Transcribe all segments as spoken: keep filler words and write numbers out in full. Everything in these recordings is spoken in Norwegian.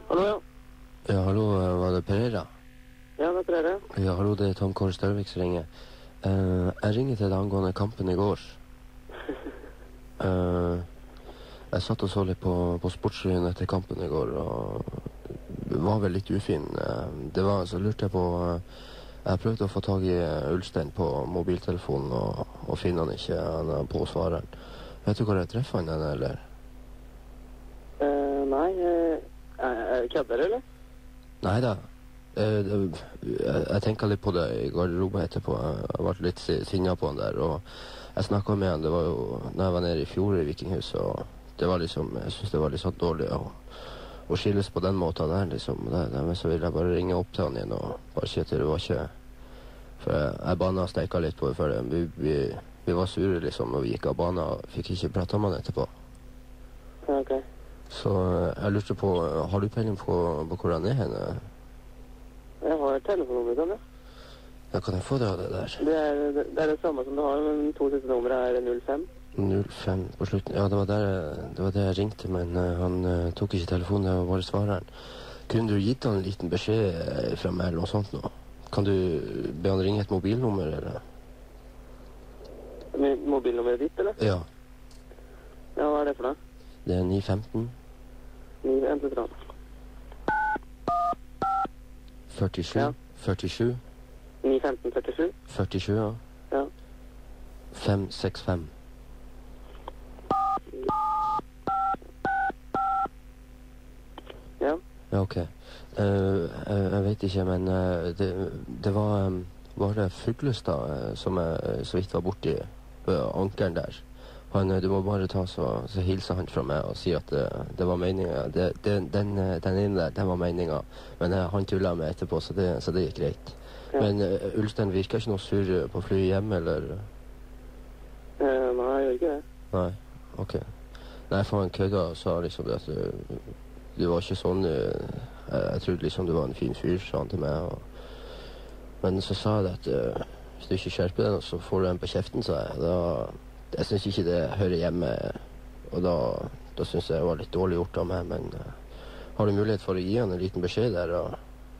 Hallo, ja. Ja, hallo, var det Pereira? Ja, det er Pereira. Ja, hallo, det er Tom Kåre Størvik som ringer. Uh, jeg ringer til deg angående kampen i går. Uh, jeg satt og så litt på, på sportsrevyen etter kampen i går, og var vel litt ufin. Uh, det var, så lurte jeg på, uh, jeg prøvde å få tag i Ulstein på mobiltelefonen, og, og finner han ikke, han er på svareren. Vet du hvor jeg treffer han, eller? Uh, nei, uh, kødder du, eller? Neida. Uh, jeg, jeg tenker litt på det i garderoben etterpå. Jeg ble litt sinnet på han der, og jeg snakket med han, det var jo, når jeg var nede i fjor i Vikinghuset, og det var liksom, jeg synes det var litt sånn dårlig å, å skilles på den måten der, liksom. Der, der, men så ville jeg bare ringe opp til han igjen og bare si at det var ikke, for jeg, jeg banen og stekket litt på det før det. Vi, vi, vi var sure liksom når vi gikk av banen, og fikk ikke prate med han etterpå. Ok. Så jeg lurte på, har du peiling på, på hvor han er henne? Jeg har telefonnummeret, kan jeg? Ja, kan jeg få det av det der? Det er det, det er det samme som du har, men to siste numre er null fem. null fem på slutten. Ja, det var, der, det var det jeg ringte, men uh, han uh, tok ikke telefonen, det var bare svareren. Kunne du gitt han en liten beskjed uh, fra meg eller noe sånt nå? Kan du be han ringe et mobilnummer, eller? Mobilnummeret ditt, eller? Ja. Ja, hva er det for deg? Det er ni femten. ni femten. førtisju. Ja. førtisju. ni femten førtisju. førtisju, ja. Ja. fem seks fem. Ja. Ja, ok. Uh, jeg, jeg vet ikke, men uh, det, det var, um, var det Fuglestad uh, som jeg så vidt var borti uh, ankeren der. Han, du må bare ta så, så hilse han fra meg og si at det, det var meningen. Det, det, den, den ene der, den var meningen. Men uh, han tullet med etterpå, så det, så det gikk greit. Ja. Men uh, Ulstein virker ikke noe sur på flyet hjem, eller? Uh, nei, jeg gjør ikke det. Nei, ok. Nei, for han kødda og sa liksom det at du, du var ikke sånn, uh, jeg, jeg trodde liksom du var en fin fyr, sa han til meg. Og, men så sa jeg det at uh, hvis du ikke skjerper den, så får du den på kjeften, sa jeg. Da, jeg synes ikke det hører hjemme, og da, da synes jeg det var litt dårlig gjort av meg, men uh, har du mulighet for å gi han en liten beskjed der? Og...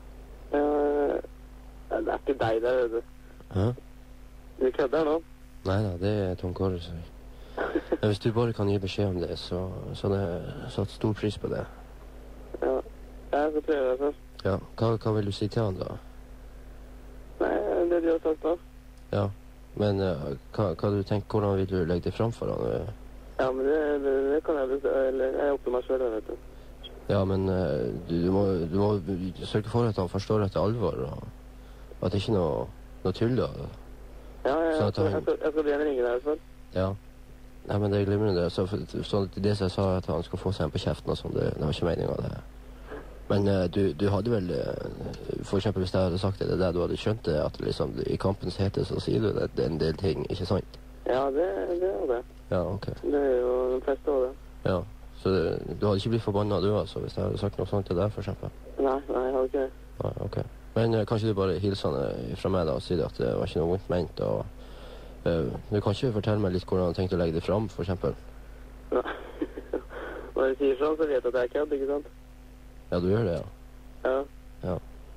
Uh, det er ikke deg der, vet du. Hæ? Du kødder nå? Neida, det er Tom Kåre, så. Men hvis du bare kan gi beskjed om det, så, så hadde jeg satt stor pris på det. Ja, jeg skal prøve det først. Ja, hva, hva vil du si til han da? Nei, det du har sagt da. Ja, men uh, hva, hva du tenker, hvordan vil du legge det fram for han? Ja, men det, det, det kan jeg bestå, eller jeg er oppe meg selv, vet du. Ja, men uh, du, du, må, du må sørge for at han forstår at det er alvor, og at det ikke er noe, noe tull da. Ja, ja, sånn jeg, skal, jeg, skal, jeg skal be en ringe der selv. Ja. Nei, men det er glimrende det. Så, så det som jeg sa at han skal få seg en på kjeften og sånn, det, det var ikke meningen av det. Men uh, du, du hadde vel, uh, for eksempel hvis jeg hadde sagt det, det der du hadde skjønt det, at liksom, i kampens hete så sier du det, det er en del ting, ikke sant? Ja, det, det er det. Ja, ok. Det er jo den fleste av det. Ja, så det, du hadde ikke blitt forbannet du altså, hvis jeg hadde sagt noe sånt til deg, for eksempel? Nei, nei, jeg har ikke det. Nei, ok. Men uh, kanskje du bare hilser han fra meg da, og sier at det var ikke noe vondt ment, og uh, du kan ikke fortelle meg litt hvordan han tenkte å legge det fram, for eksempel? Nei. Når du sier sånn, så vet jeg at jeg er kødd, ikke sant? Ja, du gjør det, ja. Ja. Ja.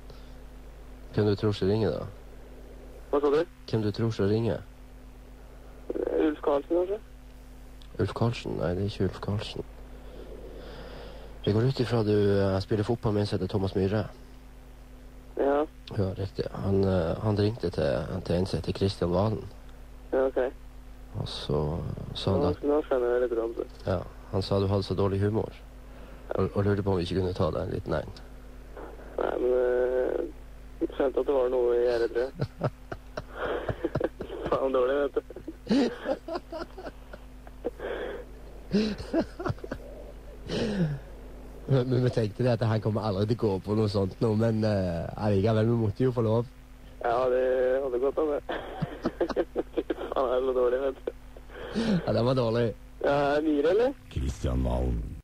Hvem du tror skal ringe, da? Hva sa du? Hvem du tror skal ringe? Ulf Karlsen, kanskje? Ulf Karlsen? Nei, det er ikke Ulf Karlsen. Vi går ut ifra du uh, spiller fotball med en som heter Thomas Myhre. Ja. Ja, riktig. Han, uh, han ringte til, til en som heter Kristian Valen. Ja, ok. Og så sa han Nå, at, nå skjønner jeg litt om det. ja, han sa du hadde så dårlig humor. Og, og lurte på om vi ikke kunne ta deg en liten en. Nei, men øh, jeg skjønte at det var noe i gjerdet, tror jeg. Faen dårlig, vet du. Men vi tenkte det at han kommer aldri til å gå på noe sånt nå, men uh, allikevel, vi måtte jo få lov. Ja, det hadde gått an det. Faen, er det så dårlig, vet du. Ja, det var dårlig. Ja, Myhre, eller? Kristian Valen.